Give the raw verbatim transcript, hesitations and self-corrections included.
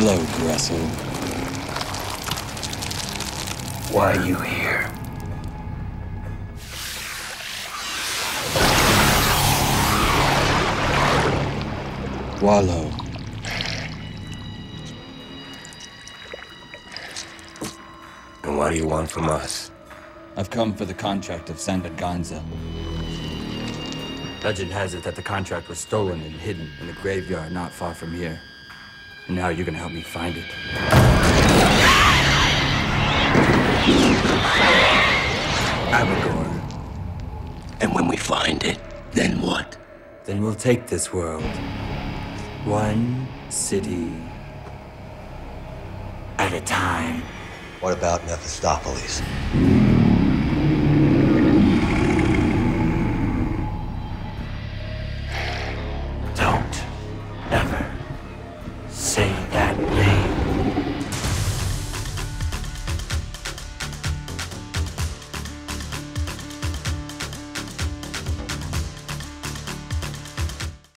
Hello, Gressil. Why are you here? Wallow. And what do you want from us? I've come for the Contract of San Venganza. Legend has it that the contract was stolen and hidden in a graveyard not far from here. And now you're gonna help me find it. Abigor. And when we find it, then what? Then we'll take this world. One city at a time. What about Mephistopheles?